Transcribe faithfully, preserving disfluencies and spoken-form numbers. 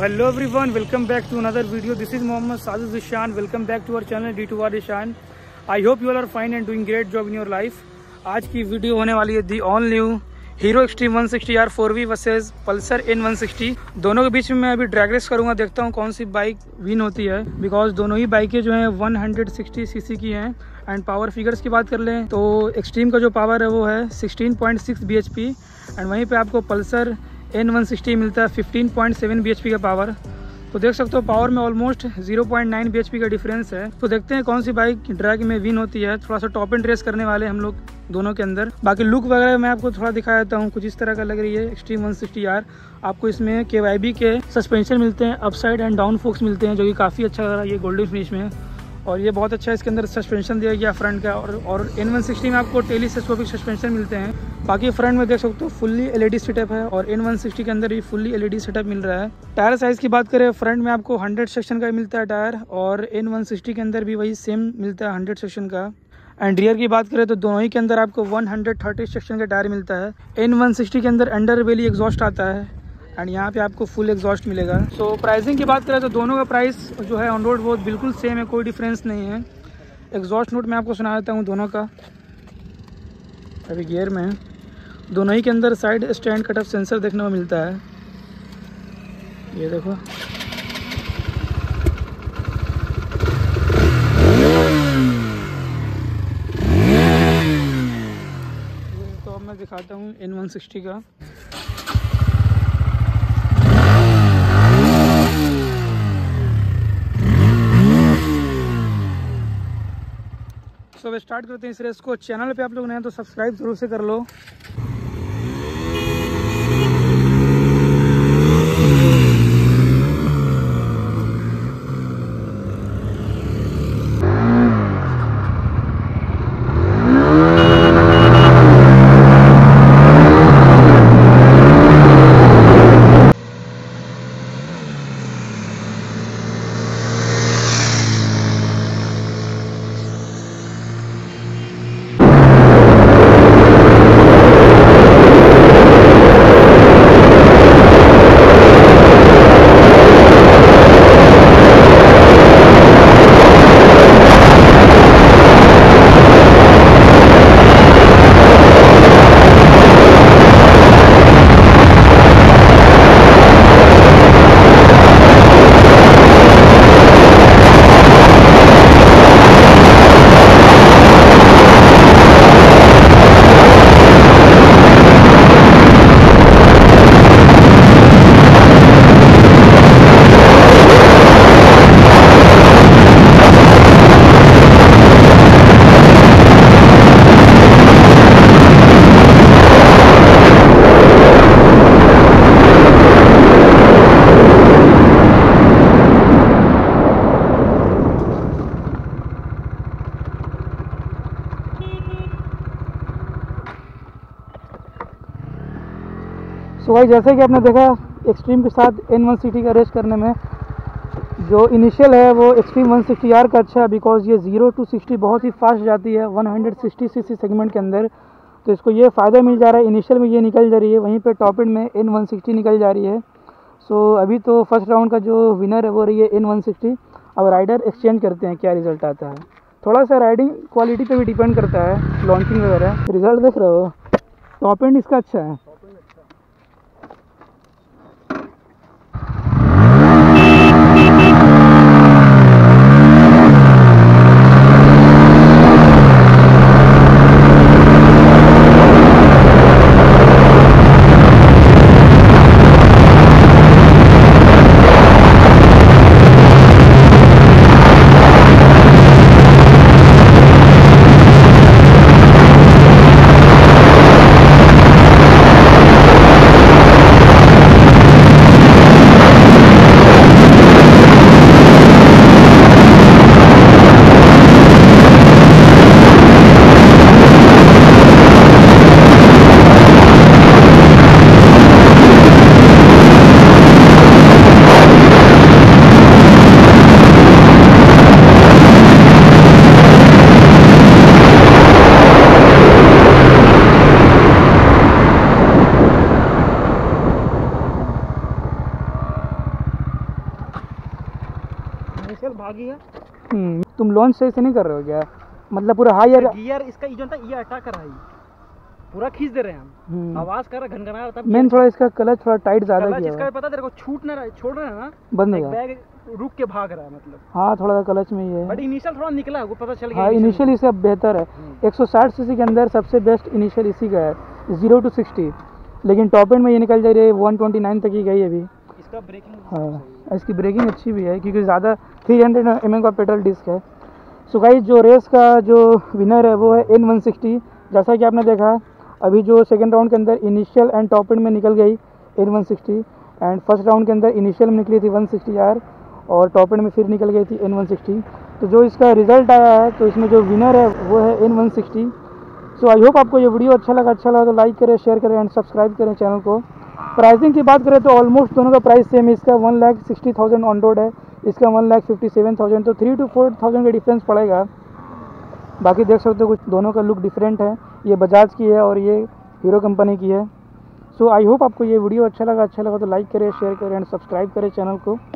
hello everyone, welcome back to another video. This is Mohammad Sajid Ishan. Welcome back to our channel D two R Ishan. I hope you all are fine and doing great job in your life. आज की video होने वाली है the all new Hero Xtreme one sixty R four V versus Pulsar N one sixty. दोनों के बीच में मैं अभी ड्रैग रेस करूंगा, देखता हूं कौन सी बाइक विन होती है, बिकॉज दोनों ही बाइकें जो हैं वन सिक्सटी सीसी की हैं। एंड पावर फिगर्स की बात कर लें तो एक्सट्रीम का जो पावर है वो है sixteen point six B H P and वहीं पे आपको पल्सर एन वन सिक्सटी मिलता है fifteen point seven B H P का पावर। तो देख सकते हो पावर में almost zero point nine B H P का डिफरेंस है। तो देखते हैं कौन सी बाइक ड्रैग में विन होती है। थोड़ा सा टॉप एंड रेस करने वाले हम लोग दोनों के अंदर। बाकी लुक वगैरह मैं आपको थोड़ा दिखा देता हूँ, कुछ इस तरह का लग रही है एक्सट्रीम वन सिक्सटी आर। आपको इसमें के वाई बी के सस्पेंशन मिलते हैं, अपसाइड एंड डाउन फोक्स मिलते हैं, जो कि काफ़ी अच्छा लग रहा है ये गोल्डन फिनिश में। और ये बहुत अच्छा है, इसके अंदर सस्पेंशन दिया गया फ्रंट का। और और एन वन सिक्सटी में आपको टेलीस्कोपिक सस्पेंशन मिलते हैं। बाकी फ्रंट में देख सकते हो फुल्ली एलईडी सेटअप है और एन वन सिक्सटी के अंदर भी फुल्ली एलईडी सेटअप मिल रहा है। टायर साइज़ की बात करें, फ्रंट में आपको हंड्रेड सेक्शन का मिलता है टायर और एन वन सिक्सटी के अंदर भी वही सेम मिलता है हंड्रेड सेक्शन का। एंड रियर की बात करें तो दोनों ही के अंदर आपको वन थर्टी सेक्शन का टायर मिलता है। एन वन सिक्सटी के अंदर अंडर बेली एग्जॉस्ट आता है एंड यहाँ पे आपको फुल एग्जॉस्ट मिलेगा। सो so, प्राइसिंग की बात करें तो दोनों का प्राइस जो है ऑन रोड वो बिल्कुल सेम है, कोई डिफरेंस नहीं है। एग्जॉस्ट नोट मैं आपको सुना देता हूँ दोनों का। अभी गियर में है, दोनों ही के अंदर साइड स्टैंड कटअप सेंसर देखने को मिलता है। ये देखो, तो अब मैं दिखाता हूँ एन वन सिक्सटी का। तो अब स्टार्ट करते हैं इस रेस को। चैनल पे आप लोग नए हैं तो सब्सक्राइब जरूर से कर लो। सो भाई जैसे कि आपने देखा एक्सट्रीम के साथ एन वन सिक्सटी का रेस करने में जो इनिशियल है वो एक्सट्रीम वन सिक्सटी आर का अच्छा है, बिकॉज ये ज़ीरो टू सिक्सटी बहुत ही फास्ट जाती है वन सिक्सटी सीसी सेगमेंट के अंदर। तो इसको ये फ़ायदा मिल जा रहा है, इनिशियल में ये निकल जा रही है, वहीं पे टॉप एंड में एन वन सिक्सटी निकल जा रही है। सो so, अभी तो फर्स्ट राउंड का जो विनर है वो रही है एन वन सिक्सटी। अब राइडर एक्सचेंज करते हैं क्या रिज़ल्ट आता है। थोड़ा सा राइडिंग क्वालिटी पे भी डिपेंड करता है, लॉन्चिंग वगैरह। रिज़ल्ट देख रहे हो, टॉप एंड इसका अच्छा है। इनिशियल भागी है। हम्म, तुम लॉन्च सही से नहीं कर रहे हो क्या? मतलब पूरा हाई यार गियर इसका जो था ये अटैक कर रहा है, पूरा खींच दे रहे हैं हम, आवाज कर रहा घनघना रहा। मेन थोड़ा इसका क्लच थोड़ा टाइट ज्यादा किया इसका पता तेरे को, छूट ना रहा, छोड़ रहा है ना, बंद हो गया, बैग रुक के भाग रहा है मतलब। हाँ थोड़ा सा क्लच में ही है, बट इनिशियल थोड़ा निकला है, वो पता चल गया। हाँ इनिशियल इसका बेहतर है। एक सौ साठ सीसी के अंदर सबसे बेस्ट इनिशियल इसी का है, जीरो टू सिक्सटी। लेकिन टॉप एंड में ये निकल जा रही है वन ट्वेंटी नाइन तक ही गई अभी। इसका ब्रेकिंग, हाँ इसकी ब्रेकिंग अच्छी भी है क्योंकि ज़्यादा थ्री हंड्रेड एम एम का पेट्रोल डिस्क है। सो गाइस जो रेस का जो विनर है वो है एन वन सिक्सटी। जैसा कि आपने देखा अभी जो सेकंड राउंड के अंदर इनिशियल एंड टॉप एंड में निकल गई N one sixty, and first round के अंदर इनिशियल में निकली थी वन सिक्सटी आर और टॉप एंड में फिर निकल गई थी एन वन सिक्सटी। तो जो इसका रिजल्ट आया है तो इसमें जो विनर है वो है N one sixty. So I hope आपको ये वीडियो अच्छा लगा, अच्छा लगा तो लाइक करें, शेयर करें एंड सब्सक्राइब करें चैनल को। प्राइसिंग की बात करें तो ऑलमोस्ट दोनों का प्राइस सेम है। इसका one lakh sixty thousand on road है, इसका one lakh fifty seven thousand, तो थ्री टू फोर थाउजेंड का डिफरेंस पड़ेगा। बाकी देख सकते हो कुछ दोनों का लुक डिफरेंट है, ये बजाज की है और ये हीरो कंपनी की है। सो आई होप आपको ये वीडियो अच्छा लगा, अच्छा लगा तो लाइक करें, शेयर करें एंड सब्सक्राइब करें चैनल को।